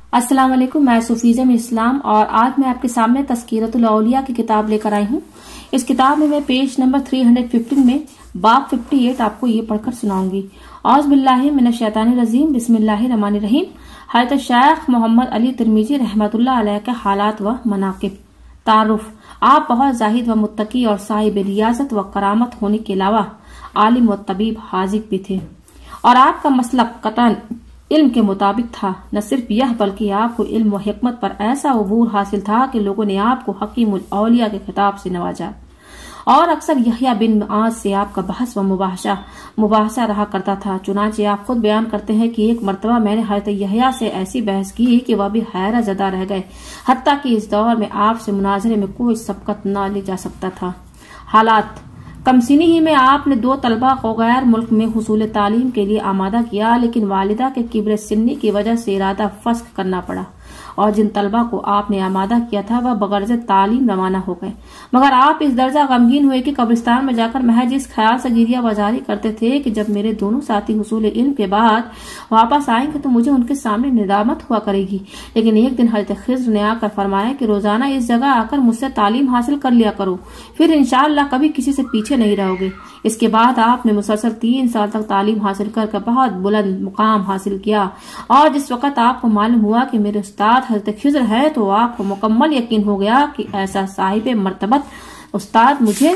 السلام علیکم، میں صوفیزم اسلام اور آج میں آپ کے سامنے تذکرۃ الاولیاء کی کتاب لے کر آئی ہوں۔ اس کتاب میں پیج نمبر 315 میں باب 58 آپ کو یہ پڑھ کر سناؤں گی۔ اعوذ باللہ من الشیطان الرجیم، بسم اللہ الرحمن الرحیم۔ حضرت شیخ محمد علی ترمذی رحمۃ اللہ علیہ کے حالات و مناقب۔ تعارف: آپ بہت زاہد و متقی اور صاحب ریاضت و کرامت ہونے کے علاوہ عالم و طبیب حاذق بھی تھے، اور آپ کا مسلک قطعاً علم کے مطابق تھا۔ نہ صرف یہ بلکہ آپ کو علم و حکمت پر ایسا عبور حاصل تھا کہ لوگوں نے آپ کو حکیم الاولیاء کے خطاب سے نوازا، اور اکثر یحییٰ بن معاذ سے آپ کا بحث و مباحثہ رہا کرتا تھا۔ چنانچہ آپ خود بیان کرتے ہیں کہ ایک مرتبہ میں نے حضرت یحییٰ سے ایسی بحث کی کہ وہ بھی حیرت زدہ رہ گئے، حتیٰ کہ اس دور میں آپ سے مناظرے میں کوئی سبقت نہ لی جا سکتا تھا۔ حالات: کم سنی ہی میں آپ نے 2 طلبہ کو غیر ملک میں حصول تعلیم کے لیے آمادہ کیا، لیکن والدہ کے کبر سنی کی وجہ سے ارادہ فسخ کرنا پڑا، اور جن طلبہ کو آپ نے آمادہ کیا تھا وہ بغرض تعلیم روانہ ہو گئے۔ مگر آپ اس درجہ غمگین ہوئے کہ قبرستان میں جا کر محض اس خیال سے گریہ بازاری کرتے تھے کہ جب میرے دونوں ساتھی حصول علم کے بعد واپس آئیں گے تو مجھے ان کے سامنے ندامت ہوا کرے گی۔ لیکن ایک دن حضرت خضر نے آ کر فرمایا کہ روزانہ اس جگہ آ کر مجھ سے تعلیم حاصل کر لیا کرو، پھر انشاءاللہ کبھی کسی سے پیچھے نہیں رہو گے۔ اس کے بعد آپ نے مسلسل 3 سال تک تعلیم حاصل کر بہت بلند مقام حاصل کیا، اور جس وقت آپ کو معلوم ہوا کہ میرے استاد حضرت خضر ہے تو آپ کو مکمل یقین ہو گیا کہ ایسا صاحب مرتبت استاد مجھے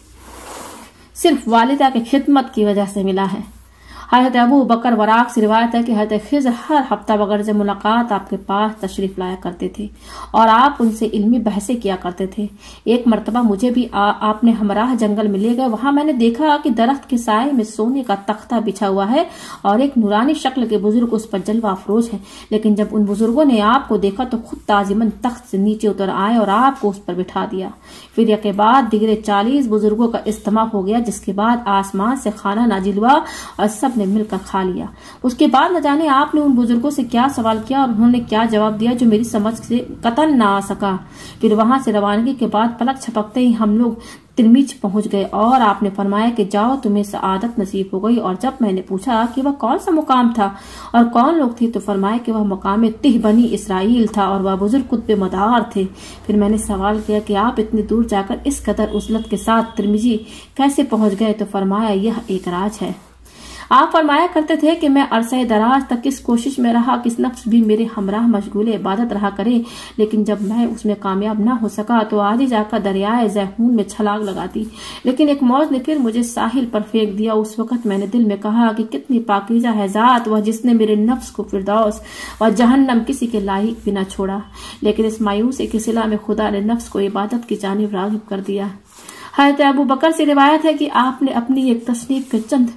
صرف والدہ کی خدمت کی وجہ سے ملا ہے۔ حضرت ابو بکر وراق سے روایت ہے کہ حضرت خضر ہر ہفتہ بغرض ملاقات آپ کے پاس تشریف لایا کرتے تھے اور آپ ان سے علمی بحثیں کیا کرتے تھے۔ ایک مرتبہ مجھے بھی آپ نے ہمراہ جنگل میں لے گئے۔ وہاں میں نے دیکھا کہ درخت کے سائے میں سونے کا تختہ بچھا ہوا ہے اور ایک نورانی شکل کے بزرگ اس پر جلوہ افروز ہے، لیکن جب ان بزرگوں نے آپ کو دیکھا تو خود تعظیماً تخت سے نیچے اتر آئے اور آپ کو اس پر بٹھا دیا۔ پھر یک بعد دیگر 40 بزرگوں کا اجتماع ہو گیا، جس کے بعد آسمان سے کھانا نازل ہوا اور سب نے مل کر کھا لیا۔ اس کے بعد نہ جانے آپ نے ان بزرگوں سے کیا سوال کیا اور انہوں نے کیا جواب دیا جو میری سمجھ سے قطعاً نہ آ سکا۔ پھر وہاں سے روانگی کے بعد پلک چھپکتے ہی ہم لوگ ترمیج پہنچ گئے اور آپ نے فرمایا کہ جاؤ، تمہیں سعادت نصیب ہو گئی۔ اور جب میں نے پوچھا کہ وہ کون سا مقام تھا اور کون لوگ تھے تو فرمایا کہ وہ مقام تہ بنی اسرائیل تھا اور وہ بزرگ قطب مدار تھے۔ پھر میں نے سوال کیا کہ آپ اتنی دور جا کر اس قدر عزلت کے ساتھ ترمیجی کیسے پہنچ گئے تو فرمایا یہ ایک راز ہے۔ آپ فرمایا کرتے تھے کہ میں عرصہ دراز تک اس کوشش میں رہا کہ نفس بھی میرے ہمراہ مشغول عبادت رہا کرے، لیکن جب میں اس میں کامیاب نہ ہو سکا تو آج ہی جا کر دریائے زیتون میں چھلانگ لگا دی، لیکن ایک موج نے پھر مجھے ساحل پر پھینک دیا۔ اس وقت میں نے دل میں کہا کہ کتنی پاکیزہ ہے ذات وہ جس نے میرے نفس کو فردوس اور جہنم کسی کے لائق بھی نہ چھوڑا، لیکن اس مایوسی کے صلہ میں خدا نے نفس کو عبادت کی جانب راغب کر دیا۔ حضرت ابو بکر سے روایت ہے کہ آپ نے اپنی ایک تصنیف کے چند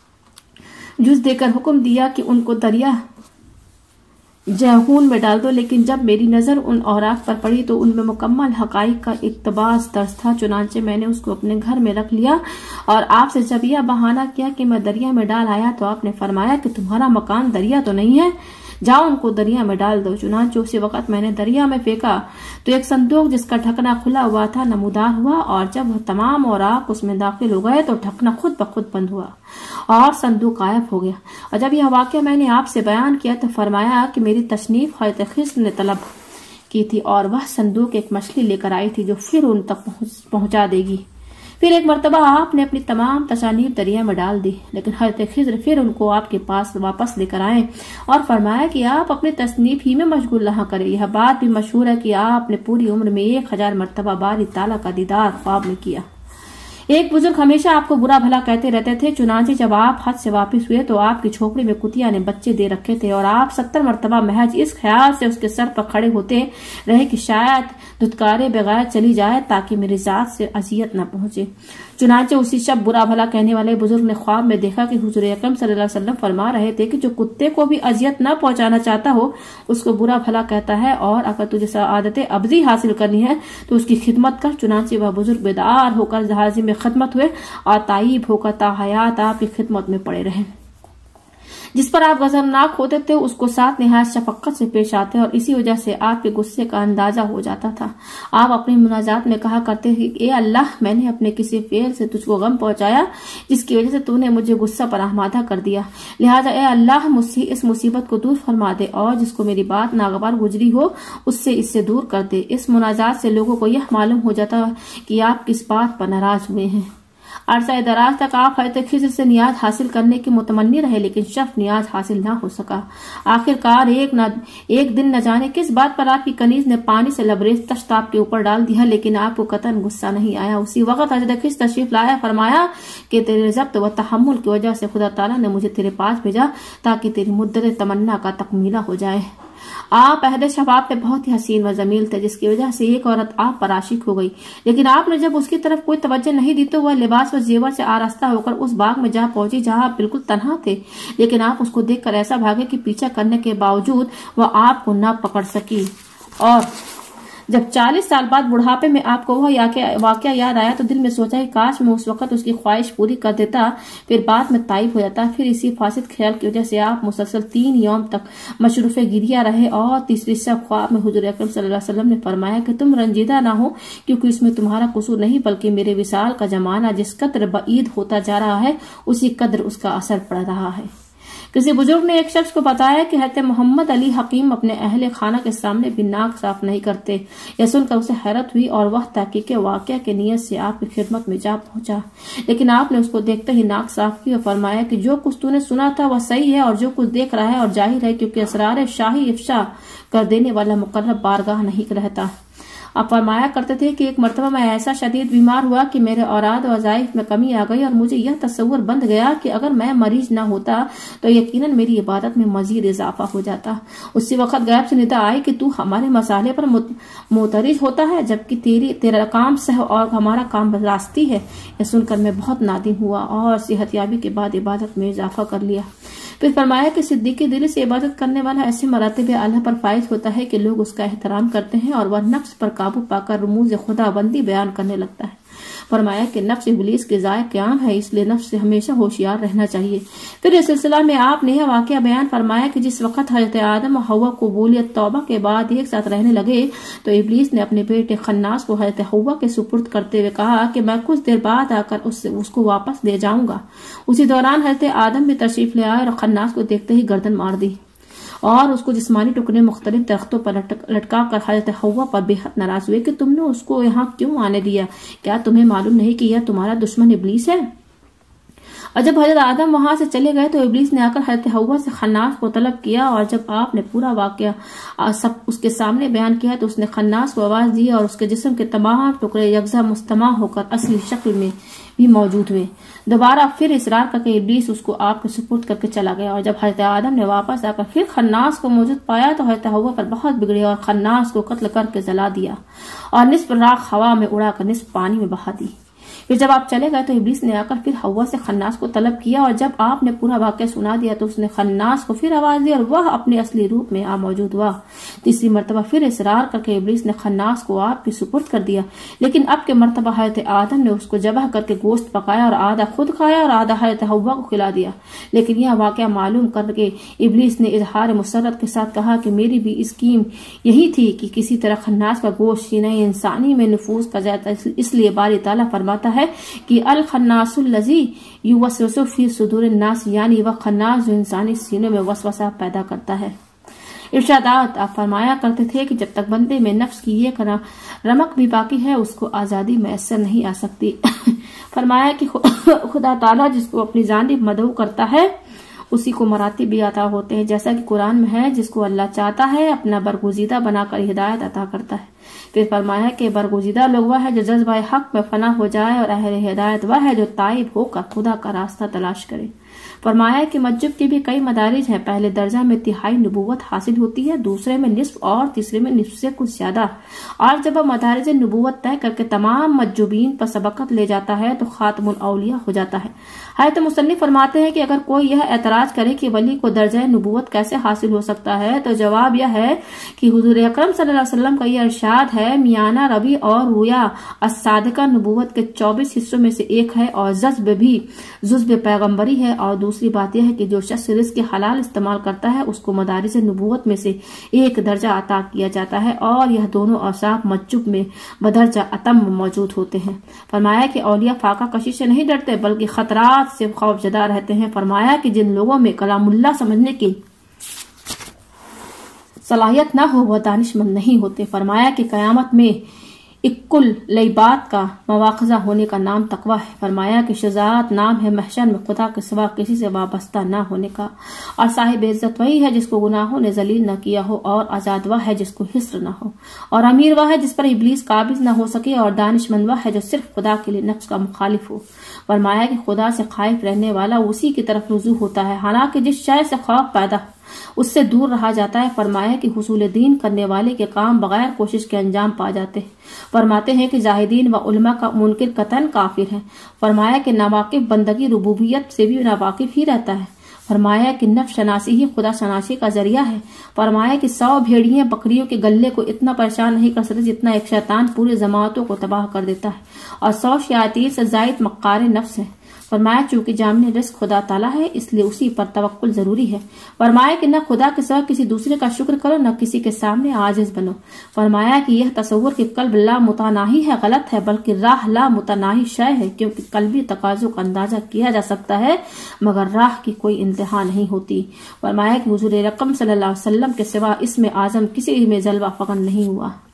جز دے کر حکم دیا کہ ان کو دریا جیہون میں ڈال دو، لیکن جب میری نظر ان اوراق پر پڑی تو ان میں مکمل حقائق کا اقتباس درج تھا۔ چنانچہ میں نے اس کو اپنے گھر میں رکھ لیا اور آپ سے جب یہ بہانہ کیا کہ میں دریا میں ڈال آیا تو آپ نے فرمایا کہ تمہارا مکان دریا تو نہیں ہے، جاؤ ان کو دریا میں ڈال دو۔ چنانچہ اسی وقت میں نے دریا میں پھینکا تو ایک صندوق جس کا ڈھکنا کھلا ہوا تھا نمودار ہوا، اور جب وہ تمام اوراق اس میں داخل ہو گئے تو ڈھکنا خود بخود بند ہوا اور صندوق غائب ہو گیا۔ اور جب یہ واقعہ میں نے آپ سے بیان کیا تو فرمایا کہ میری تصنیف حضرت خضر نے طلب کی تھی اور وہ صندوق ایک مچھلی لے کر آئی تھی جو پھر ان تک پہنچا دے گی۔ پھر ایک مرتبہ آپ نے اپنی تمام تصانیف دریا میں ڈال دی، لیکن حضرت خضر پھر ان کو آپ کے پاس واپس لے کر آئے اور فرمایا کہ آپ اپنی تصنیف ہی میں مشغول رہا کریں۔ یہ بات بھی مشہور ہے کہ آپ نے پوری عمر میں 1000 مرتبہ باری تعالیٰ کا دیدار خواب میں کیا۔ ایک بزرگ ہمیشہ آپ کو برا بھلا کہتے رہتے تھے، چنانچہ جب آپ حج سے واپس ہوئے تو آپ کی جھوپڑی میں کتیا نے بچے دے رکھے تھے اور آپ 70 مرتبہ محض اس خیال سے اس کے سر پر کھڑے ہوتے رہے کہ شاید دھتکارے بغیر چلی جائے تاکہ میری ذات سے اذیت نہ پہنچے۔ چنانچہ اسی شب برا بھلا کہنے والے بزرگ نے خواب میں دیکھا کہ حضور اکرم صلی اللہ علیہ وسلم فرما رہے تھے کہ جو کتے کو بھی اذیت نہ پہنچانا چاہتا ہو اس کو برا بھلا کہتا ہے، اور اگر تجھے سعادت ابدی حاصل کرنی ہے تو اس کی خدمت کر۔ چنانچہ وہ بزرگ بیدار ہو کر جہازی میں خدمت ہوئے اور تائب ہو کر تا حیات آپ کی خدمت میں پڑے رہے۔ جس پر آپ غضبناک ہوتے تھے اس کو ساتھ نہایت شفقت سے پیش آتے اور اسی وجہ سے آپ کے غصے کا اندازہ ہو جاتا تھا۔ آپ اپنی مناجات میں کہا کرتے تھے اے اللہ، میں نے اپنے کسی فعل سے تجھ کو غم پہنچایا جس کی وجہ سے تو نے مجھے غصہ پر آمادہ کر دیا، لہٰذا اے اللہ مجھ سے اس مصیبت کو دور فرما دے اور جس کو میری بات ناگوار گزری ہو اس سے دور کر دے۔ اس مناجات سے لوگوں کو یہ معلوم ہو جاتا کہ آپ کس بات پر ناراض ہوئے ہیں۔ عرصہ دراز تک آپ حضرت خضر سے نیاز حاصل کرنے کی متمنی رہے لیکن شرف نیاز حاصل نہ ہو سکا۔ آخر کار ایک دن نہ جانے کس بات پر آپ کی کنیز نے پانی سے لبریز تشت آپ کے اوپر ڈال دیا لیکن آپ کو قطعاً غصہ نہیں آیا۔ اسی وقت حضرت خضر تشریف لایا، فرمایا کہ تیرے ضبط و تحمل کی وجہ سے خدا تعالیٰ نے مجھے تیرے پاس بھیجا تاکہ تیری مدت تمنا کا تکمیلہ ہو جائے۔ آپ عہد شباب پہ بہت ہی حسین و جمیل تھے جس کی وجہ سے ایک عورت آپ پر عاشق ہو گئی، لیکن آپ نے جب اس کی طرف کوئی توجہ نہیں دی تو وہ لباس و زیور سے آراستہ ہو کر اس باغ میں جا پہنچی جہاں آپ بالکل تنہا تھے، لیکن آپ اس کو دیکھ کر ایسا بھاگے کہ پیچھا کرنے کے باوجود وہ آپ کو نہ پکڑ سکی۔ اور جب 40 سال بعد بڑھاپے میں آپ کو وہ واقعہ یاد آیا تو دل میں سوچا کہ کاش میں اس وقت اس کی خواہش پوری کر دیتا، پھر بعد میں تائب ہو جاتا۔ پھر اسی فاسد خیال کی وجہ سے آپ مسلسل 3 یوم تک مشروف گریہ رہے اور تیسری شب خواب میں حضور اکرم صلی اللہ علیہ وسلم نے فرمایا کہ تم رنجیدہ نہ ہو کیونکہ اس میں تمہارا قصور نہیں بلکہ میرے وصال کا زمانہ جس قدر بعید ہوتا جا رہا ہے اسی قدر اس کا اثر پڑ رہا ہے۔ کسی بزرگ نے ایک شخص کو بتایا کہ حضرت محمد علی حکیم اپنے اہل خانہ کے سامنے بھی ناک صاف نہیں کرتے۔ یہ سن کر اسے حیرت ہوئی اور وہ تحقیق واقعہ کے نیت سے آپ کی خدمت میں جا پہنچا، لیکن آپ نے اس کو دیکھتے ہی ناک صاف کی اور فرمایا کہ جو کچھ تو نے سنا تھا وہ صحیح ہے اور جو کچھ دیکھ رہا ہے اور ظاہر ہے کیونکہ اسرار شاہی افشا کر دینے والا مقرب بارگاہ نہیں رہتا۔ آپ فرمایا کرتے تھے کہ ایک مرتبہ میں ایسا شدید بیمار ہوا کہ میرے اوراد و وظائف میں کمی آ گئی اور مجھے یہ تصور بند گیا کہ اگر میں مریض نہ ہوتا تو یقیناً میری عبادت میں مزید اضافہ ہو جاتا۔ اسی وقت غیب سے ندا آئی کہ تو ہمارے مسالے پر معترض ہوتا ہے جبکہ تیرا کام سہ اور ہمارا کام راستی ہے۔ یہ سن کر میں بہت نادم ہوا اور صحت یابی کے بعد عبادت میں اضافہ کر لیا۔ پھر فرمایا کہ صدیق دل سے عبادت کرنے والا ایسے مراتب اعلیٰ پر فائز ہوتا ہے کہ لوگ اس کا احترام کرتے ہیں اور وہ نفس پر قابو پا کر رموز خدا بندی بیان کرنے لگتا ہے۔ فرمایا کہ نفس ابلیس کے ذائقہ قیام ہے، اس لیے نفس سے ہمیشہ ہوشیار رہنا چاہیے۔ پھر اس سلسلہ میں آپ نے یہ واقعہ بیان فرمایا کہ جس وقت حضرت آدم و حوا قبولیت توبہ کے بعد ایک ساتھ رہنے لگے تو ابلیس نے اپنے بیٹے خناس کو حضرت حوا کے سپرد کرتے ہوئے کہا کہ میں کچھ دیر بعد آ کر اس کو واپس لے جاؤں گا۔ اسی دوران حضرت آدم بھی تشریف لے آئے اور خناس کو دیکھتے ہی گردن مار دی اور اس کو جسمانی ٹکڑے مختلف درختوں پر لٹکا کر حضرت حوا پر بے حد ناراض ہوئے کہ تم نے اس کو یہاں کیوں آنے دیا؟ کیا تمہیں معلوم نہیں کہ یہ تمہارا دشمن ابلیس ہے؟ اور جب حضرت آدم وہاں سے چلے گئے تو ابلیس نے آ کر حضرت حوا سے خناس کو طلب کیا اور جب آپ نے پورا واقعہ سب اس کے سامنے بیان کیا تو اس نے خناس کو آواز دی اور اس کے جسم کے تمام ٹکڑے یکجا مجتمع ہو کر اصلی شکل میں بھی موجود ہوئے۔ دوبارہ پھر اصرار کر کے ابلیس اس کو آپ کے سپرد کر کے چلا گیا اور جب حضرت آدم نے واپس آ کر پھر خناس کو موجود پایا تو حضرت حوا پر بہت بگڑے اور خناس کو قتل کر کے جلا دیا اور نصف راکھ ہوا میں اڑا کر نصف پانی میں بہا دی۔ پھر جب آپ چلے گئے تو ابلیس نے آ کر پھر حوا سے خناس کو طلب کیا اور جب آپ نے پورا واقعہ سنا دیا تو اس نے خناس کو پھر آواز دی اور وہ اپنے اصلی روپ میں موجود ہوا۔ تیسری مرتبہ پھر اصرار کر کے ابلیس نے خناس کو آپ کی سپرد کر دیا، لیکن اب کے مرتبہ حضرت آدم نے اس کو ذبح کر کے گوشت پکایا اور آدھا خود کھایا اور آدھا حضرت حوا کو کھلا دیا۔ لیکن یہ واقعہ معلوم کر کے ابلیس نے اظہار مسرت کے ساتھ کہا کہ میری بھی اسکیم یہی تھی کہ کسی طرح خناس کا گوشت سینہ انسانی میں نفوذ کر جاتا، اس لیے باری تعالیٰ فرماتا ہے کہ الخناس الذی یوسوس فی صدور الناس، یعنی وہ خناس جو انسانی سینوں میں وسوسہ پیدا کرتا ہے۔ ارشادات آپ فرمایا کرتے تھے کہ جب تک بندے میں نفس کی یہ رمق بھی باقی ہے اس کو آزادی میسر نہیں آ سکتی۔ فرمایا کہ خدا تعالیٰ جس کو اپنی جانب مدعو کرتا ہے اسی کو مراتب بھی عطا ہوتے ہیں، جیسا کہ قرآن میں ہے جس کو اللہ چاہتا ہے اپنا برگزیدہ بنا کر ہدایت عطا کرتا ہے۔ پھر فرمایا کہ برگزیدہ لوگ وہ ہے جو جذبہ حق میں فنا ہو جائے اور اہل ہدایت وہ ہے جو تائب ہو کر خدا کا راستہ تلاش کرے۔ فرمایا کہ مجب کے بھی کئی مدارج ہیں، پہلے درجہ میں تہائی نبوت حاصل ہوتی ہے، دوسرے میں نصف اور تیسرے میں نصف سے کچھ زیادہ، اور جب وہ مدارج نبوت طے کر کے تمام مجوبین پر سبقت لے جاتا ہے تو خاتم الاولیاء ہو جاتا ہے۔ حضرت مصنف فرماتے ہیں کہ اگر کوئی یہ اعتراض کرے کہ ولی کو درجہ نبوت کیسے حاصل ہو سکتا ہے تو جواب یہ ہے کہ حضور اکرم صلی اللہ علیہ وسلم کا یہ ارشاد ہے میانہ ربی اور رویا الصادقہ نبوت کے 24 حصوں میں سے ایک ہے اور جذب بھی جذب پیغمبری ہے اور دوسری بات یہ ہے کہ جو شخص رزق کے حلال استعمال کرتا ہے اس کو مدارس نبوت میں سے ایک درجہ عطا کیا جاتا ہے، اور یہ دونوں اوصاف مجب میں بدرجہ اتم موجود ہوتے ہیں۔ فرمایا کہ اولیاء فاقہ کشی سے نہیں ڈرتے بلکہ خطرات سے خوف زدہ رہتے ہیں۔ فرمایا کہ جن لوگوں میں کلام اللہ سمجھنے کی صلاحیت نہ ہو وہ دانش مند نہیں ہوتے۔ فرمایا کہ قیامت میں اکل لیبات کا مواخذہ ہونے کا نام تقوی ہے۔ فرمایا کہ شجاعت نام ہے محشر میں خدا کے سوا کسی سے وابستہ نہ ہونے کا، اور صاحب عزت وہی ہے جس کو گناہوں نے ذلیل نہ کیا ہو، اور آزاد وہ ہے جس کو حسر نہ ہو، اور امیر وہ ہے جس پر ابلیس قابض نہ ہو سکے، اور دانش مند وہ ہے جو صرف خدا کے لیے نفس کا مخالف ہو۔ فرمایا کہ خدا سے خائف رہنے والا اسی کی طرف رجوع ہوتا ہے، حالانکہ جس شے سے خوف پیدا ہو اس سے دور رہا جاتا ہے۔ فرمایا کہ حصول دین کرنے والے کے کام بغیر کوشش کے انجام پا جاتے ہیں۔ فرماتے ہیں کہ زاہدین و علماء کا منکر قطعاً کافر ہے۔ فرمایا کہ ناواقف بندگی ربوبیت سے بھی ناواقف ہی رہتا ہے۔ فرمایا کہ نفس شناسی ہی خدا شناسی کا ذریعہ ہے۔ فرمایا کہ 100 بھیڑیے بکریوں کے گلے کو اتنا پریشان نہیں کر سکتے جتنا ایک شیطان پورے جماعتوں کو تباہ کر دیتا ہے، اور 100 شیاطین سے زائد مکار نفس ہے۔ فرمایا چونکہ جامع رزق خدا تعالیٰ ہے اس لیے اسی پر توکل ضروری ہے۔ فرمایا کہ نہ خدا کے سوا کسی دوسرے کا شکر کرو، نہ کسی کے سامنے عاجز بنو۔ فرمایا کہ یہ تصور کہ قلب لا متناہی ہے غلط ہے، بلکہ راہ لا متناہی شے ہے، کیونکہ قلبی تقاضوں کا اندازہ کیا جا سکتا ہے مگر راہ کی کوئی انتہا نہیں ہوتی۔ فرمایا کہ حضور اکرم صلی اللہ علیہ وسلم کے سوا اس میں اعظم کسی میں جلوہ فغن نہیں ہوا۔